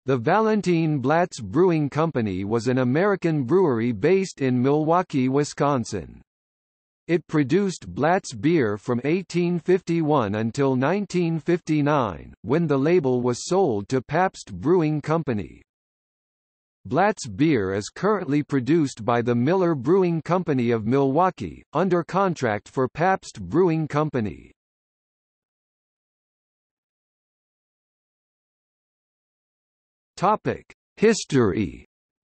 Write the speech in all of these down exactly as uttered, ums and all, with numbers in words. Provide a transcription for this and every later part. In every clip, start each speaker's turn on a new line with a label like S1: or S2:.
S1: The Valentin Blatz Brewing Company was an American brewery based in Milwaukee, Wisconsin. It produced Blatz beer from eighteen fifty-one until nineteen fifty-nine, when the label was sold to Pabst Brewing Company. Blatz beer is currently produced by the Miller Brewing Company of Milwaukee, under contract for Pabst Brewing Company. History.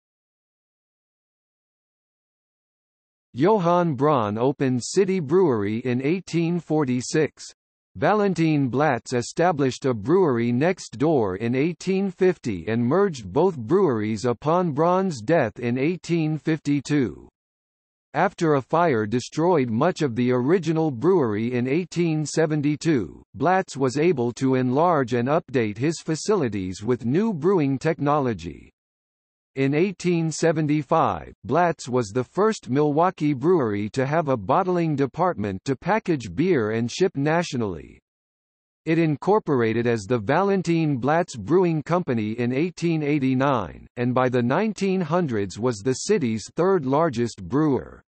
S1: Johann Braun opened City Brewery in eighteen forty-six. Valentin Blatz established a brewery next door in eighteen fifty and merged both breweries upon Braun's death in eighteen fifty-two. After a fire destroyed much of the original brewery in eighteen seventy-two, Blatz was able to enlarge and update his facilities with new brewing technology. In eighteen seventy-five, Blatz was the first Milwaukee brewery to have a bottling department to package beer and ship nationally. It incorporated as the Valentin Blatz Brewing Company in eighteen eighty-nine, and by the nineteen hundreds was the city's third-largest brewer.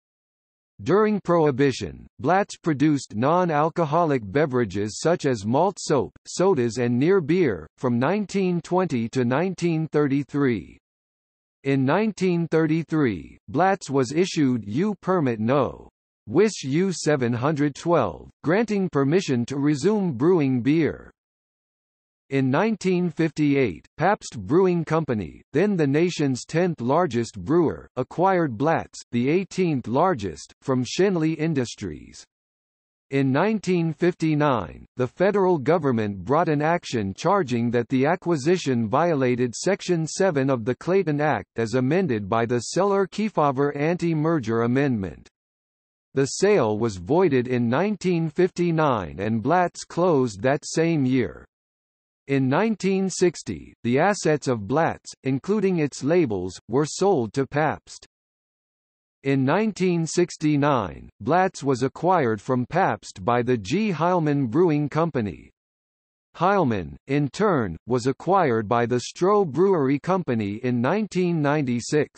S1: During Prohibition, Blatz produced non-alcoholic beverages such as malt soap, sodas and near beer, from nineteen twenty to nineteen thirty-three. In nineteen thirty-three, Blatz was issued U Permit No. Wis U seven twelve, granting permission to resume brewing beer. In nineteen fifty-eight, Pabst Brewing Company, then the nation's tenth largest brewer, acquired Blatz, the eighteenth largest, from Schenley Industries. In nineteen fifty-nine, the federal government brought an action charging that the acquisition violated Section seven of the Clayton Act as amended by the Seller-Kefauver Anti-Merger Amendment. The sale was voided in nineteen fifty-nine and Blatz closed that same year. In nineteen sixty, the assets of Blatz, including its labels, were sold to Pabst. In nineteen sixty-nine, Blatz was acquired from Pabst by the G. Heilmann Brewing Company. Heilmann, in turn, was acquired by the Stroh Brewery Company in nineteen ninety-six.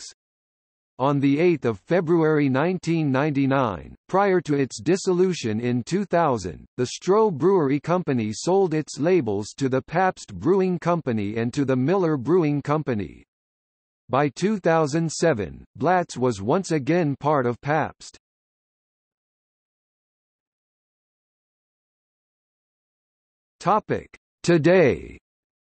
S1: On the eighth of February nineteen ninety-nine, prior to its dissolution in two thousand, the Stroh Brewery Company sold its labels to the Pabst Brewing Company and to the Miller Brewing Company. By two thousand seven, Blatz was once again part of Pabst. Topic: Today.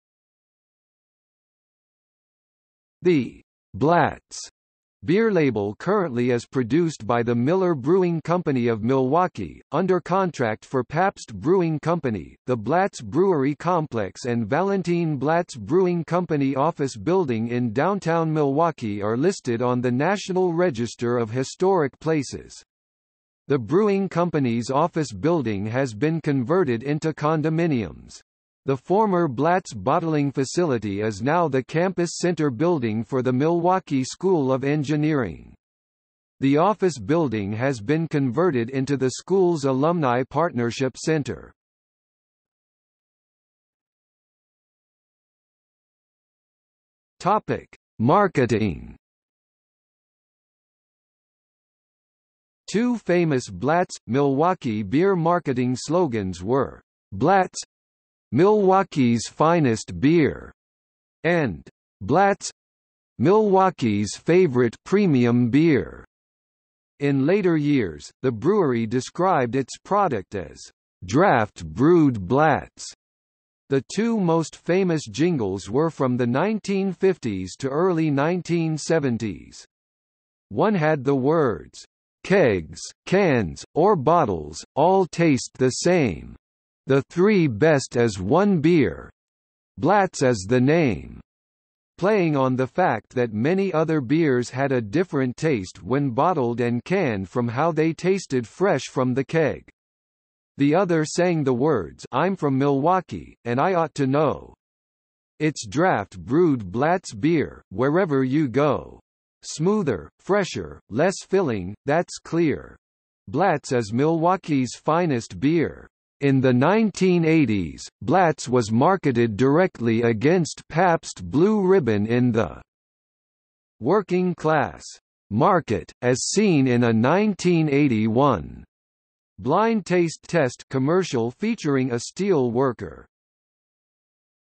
S1: The Blatz beer label currently is produced by the Miller Brewing Company of Milwaukee, under contract for Pabst Brewing Company. The Blatz Brewery Complex and Valentin Blatz Brewing Company office building in downtown Milwaukee are listed on the National Register of Historic Places. The brewing company's office building has been converted into condominiums. The former Blatz bottling facility is now the campus center building for the Milwaukee School of Engineering. The office building has been converted into the school's Alumni Partnership Center. Topic: Marketing. Two famous Blatz, Milwaukee beer marketing slogans were, "Blatz, Milwaukee's finest beer," and "Blatz, Milwaukee's favorite premium beer." In later years, the brewery described its product as draft brewed Blatz. The two most famous jingles were from the nineteen fifties to early nineteen seventies. One had the words, "Kegs, cans, or bottles, all taste the same. The three best as one beer. Blatz is the name," playing on the fact that many other beers had a different taste when bottled and canned from how they tasted fresh from the keg. The other sang the words, "I'm from Milwaukee, and I ought to know. It's draft brewed Blatz beer, wherever you go. Smoother, fresher, less filling, that's clear. Blatz is Milwaukee's finest beer." In the nineteen eighties, Blatz was marketed directly against Pabst Blue Ribbon in the working class market, as seen in a nineteen eighty-one blind taste test commercial featuring a steel worker.